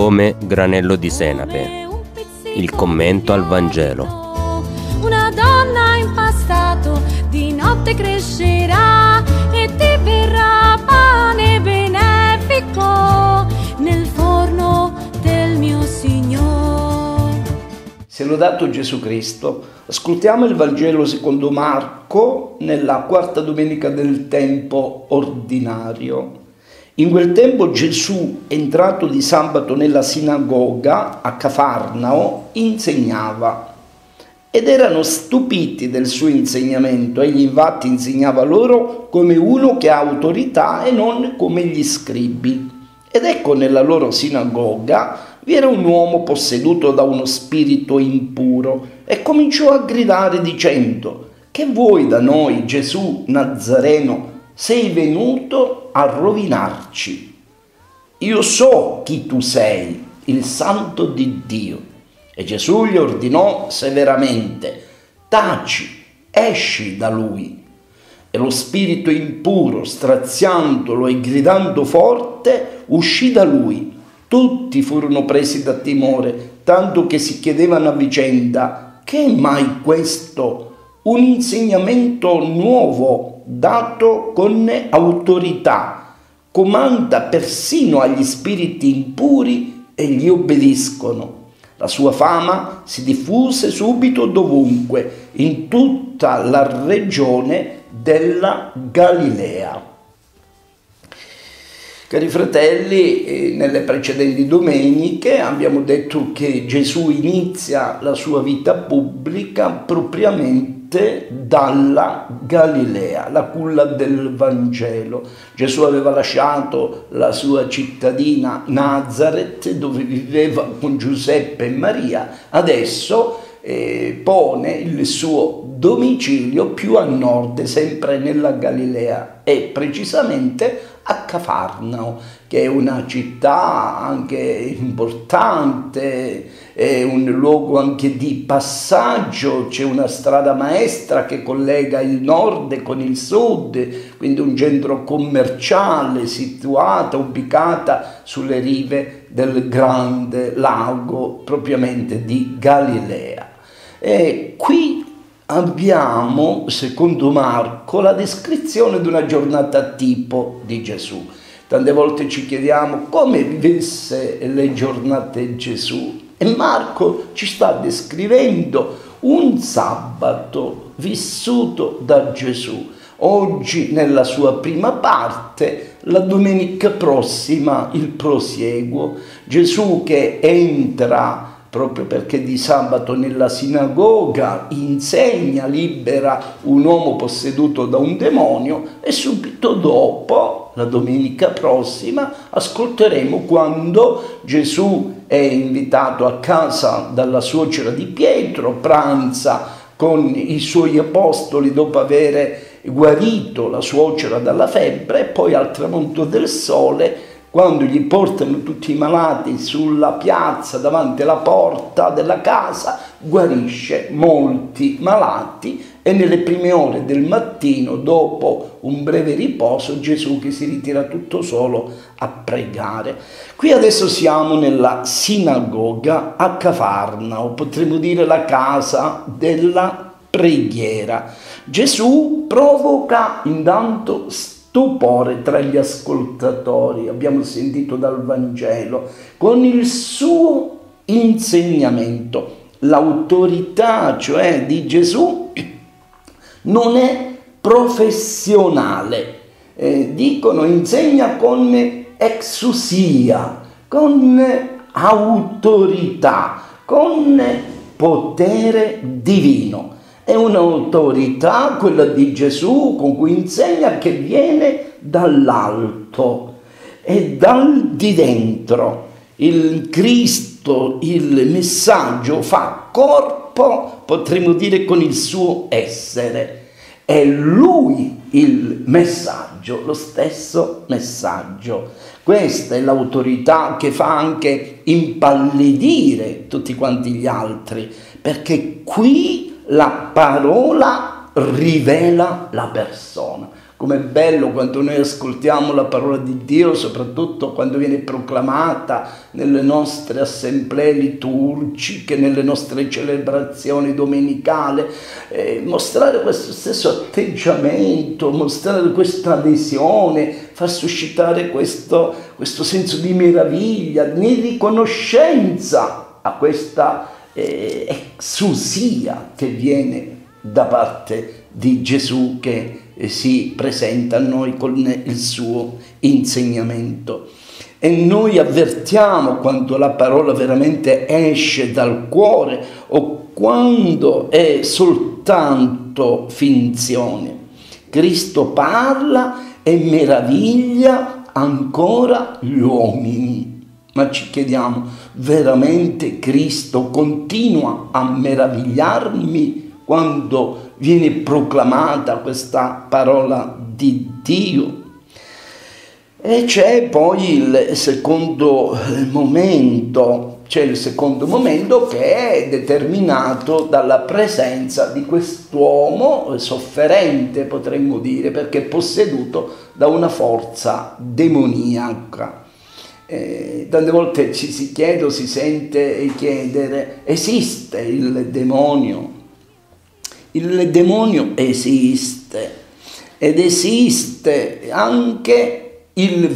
come granello di senape. Il commento al Vangelo. Una donna in passato di notte crescerà e ti verrà pane benefico nel forno del mio Signore. Sia lodato Gesù Cristo. Ascoltiamo il Vangelo secondo Marco nella quarta domenica del tempo ordinario. In quel tempo Gesù, entrato di sabato nella sinagoga a Cafarnao, insegnava. Ed erano stupiti del suo insegnamento. Egli infatti insegnava loro come uno che ha autorità e non come gli scribi. Ed ecco, nella loro sinagoga vi era un uomo posseduto da uno spirito impuro e cominciò a gridare dicendo: «Che vuoi da noi, Gesù Nazareno? Sei venuto a rovinarci. Io so chi tu sei, il Santo di Dio». E Gesù gli ordinò severamente: «Taci, esci da lui». E lo spirito impuro, straziandolo e gridando forte, uscì da lui. Tutti furono presi da timore, tanto che si chiedevano a vicenda: «Che è mai questo? Un insegnamento nuovo, dato con autorità, comanda persino agli spiriti impuri e gli obbediscono». La sua fama si diffuse subito dovunque, in tutta la regione della Galilea. Cari fratelli, nelle precedenti domeniche abbiamo detto che Gesù inizia la sua vita pubblica propriamente dalla Galilea, la culla del Vangelo. Gesù aveva lasciato la sua cittadina Nazaret, dove viveva con Giuseppe e Maria. Adesso pone il suo domicilio più a nord, sempre nella Galilea, e precisamente a Cafarnao, che è una città anche importante, è un luogo anche di passaggio, c'è una strada maestra che collega il nord con il sud, quindi un centro commerciale situata, ubicata sulle rive del grande lago propriamente di Galilea. E qui abbiamo, secondo Marco, la descrizione di una giornata tipo di Gesù. Tante volte ci chiediamo come vivesse le giornate Gesù, e Marco ci sta descrivendo un sabato vissuto da Gesù. Oggi nella sua prima parte, la domenica prossima il prosieguo. Gesù che entra proprio perché di sabato nella sinagoga, insegna, libera un uomo posseduto da un demonio, e subito dopo, la domenica prossima, ascolteremo quando Gesù è invitato a casa dalla suocera di Pietro, pranza con i suoi apostoli dopo aver guarito la suocera dalla febbre, e poi al tramonto del sole, quando gli portano tutti i malati sulla piazza davanti alla porta della casa, guarisce molti malati, e nelle prime ore del mattino, dopo un breve riposo, Gesù che si ritira tutto solo a pregare. Qui adesso siamo nella sinagoga a Cafarnao, potremmo dire la casa della preghiera. Gesù provoca intanto stupore tra gli ascoltatori, abbiamo sentito dal Vangelo, con il suo insegnamento. L'autorità, cioè, di Gesù non è professionale. Dicono, insegna con exousia, con autorità, con potere divino. È un'autorità, quella di Gesù, con cui insegna, che viene dall'alto e dal di dentro. Il Cristo, il messaggio, fa corpo, potremmo dire, con il suo essere. È Lui il messaggio, lo stesso messaggio. Questa è l'autorità che fa anche impallidire tutti quanti gli altri, perché qui la parola rivela la persona. Com'è bello quando noi ascoltiamo la parola di Dio, soprattutto quando viene proclamata nelle nostre assemblee liturgiche, nelle nostre celebrazioni domenicali, mostrare questo stesso atteggiamento, mostrare questa adesione, far suscitare questo senso di meraviglia, di riconoscenza a questa exousia che viene da parte di Gesù, che si presenta a noi con il suo insegnamento. E noi avvertiamo quando la parola veramente esce dal cuore o quando è soltanto finzione. Cristo parla e meraviglia ancora gli uomini. Ma ci chiediamo, veramente Cristo continua a meravigliarmi quando viene proclamata questa parola di Dio? E c'è poi il secondo momento, che è determinato dalla presenza di quest'uomo sofferente, potremmo dire, perché posseduto da una forza demoniaca. Tante volte ci si chiede o si sente chiedere: esiste il demonio? Il demonio esiste, ed esiste anche il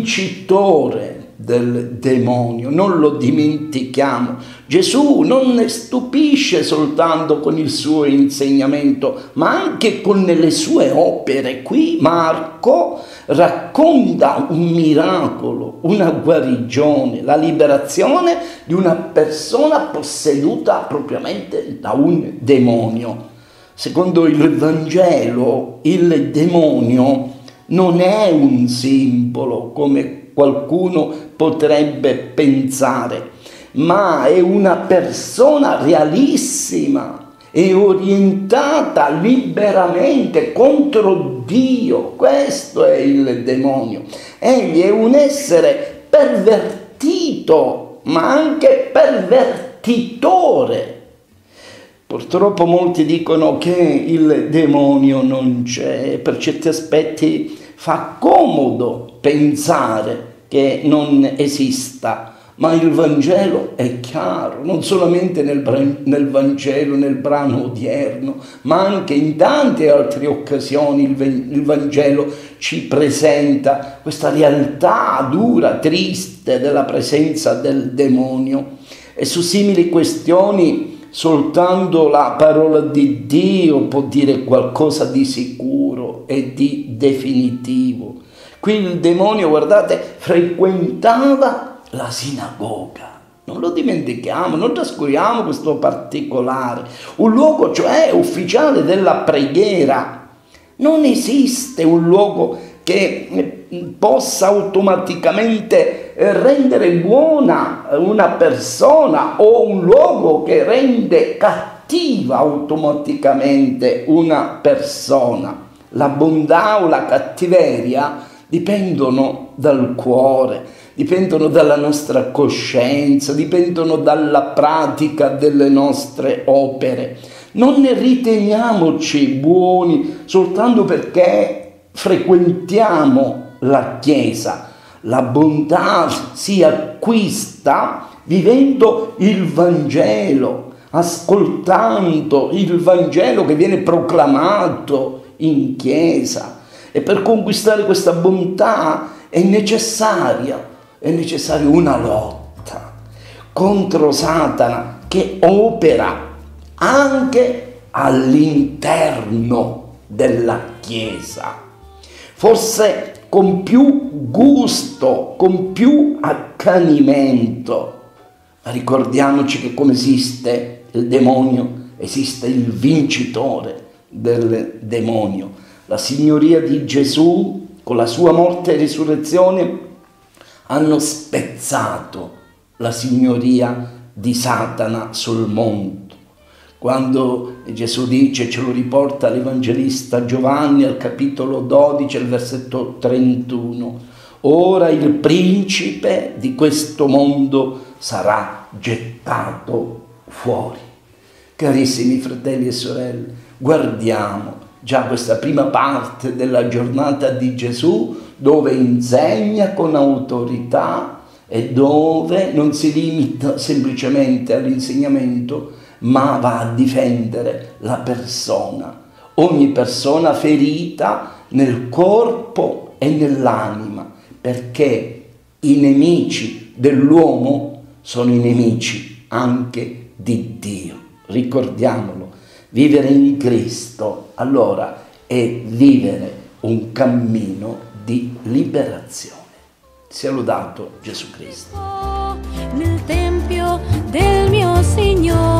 vincitore del demonio, non lo dimentichiamo. Gesù non ne stupisce soltanto con il suo insegnamento, ma anche con le sue opere. Qui Marco racconta un miracolo, una guarigione, la liberazione di una persona posseduta propriamente da un demonio. Secondo il Vangelo, il demonio non è un simbolo, come qualcuno potrebbe pensare, ma è una persona realissima e orientata liberamente contro Dio. Questo è il demonio. Egli è un essere pervertito, ma anche pervertitore. Purtroppo molti dicono che il demonio non c'è, per certi aspetti fa comodo pensare che non esista, ma il Vangelo è chiaro, non solamente nel Vangelo, nel brano odierno, ma anche in tante altre occasioni il Vangelo ci presenta questa realtà dura, triste della presenza del demonio. E su simili questioni soltanto la parola di Dio può dire qualcosa di sicuro e di definitivo. Qui il demonio, guardate, frequentava la sinagoga. Non lo dimentichiamo, non trascuriamo questo particolare. Un luogo, cioè, ufficiale della preghiera. Non esiste un luogo che possa automaticamente rendere buona una persona, o un luogo che rende cattiva automaticamente una persona. La bontà o la cattiveria dipendono dal cuore, dipendono dalla nostra coscienza, dipendono dalla pratica delle nostre opere. Non ne riteniamoci buoni soltanto perché frequentiamo la Chiesa. La bontà si acquista vivendo il Vangelo, ascoltando il Vangelo che viene proclamato in Chiesa. E per conquistare questa bontà è necessaria una lotta contro Satana, che opera anche all'interno della Chiesa. Forse con più gusto, con più accanimento. Ma ricordiamoci che come esiste il demonio, esiste il vincitore del demonio. La signoria di Gesù, con la sua morte e risurrezione, hanno spezzato la signoria di Satana sul mondo. Quando Gesù dice, ce lo riporta l'Evangelista Giovanni al capitolo 12, al versetto 31, ora il principe di questo mondo sarà gettato fuori. Carissimi fratelli e sorelle, guardiamo già questa prima parte della giornata di Gesù, dove insegna con autorità e dove non si limita semplicemente all'insegnamento, ma va a difendere la persona, ogni persona ferita nel corpo e nell'anima, perché i nemici dell'uomo sono i nemici anche di Dio. Ricordiamolo, vivere in Cristo allora è vivere un cammino di liberazione. Sia lodato Gesù Cristo. Nel tempio del mio Signore.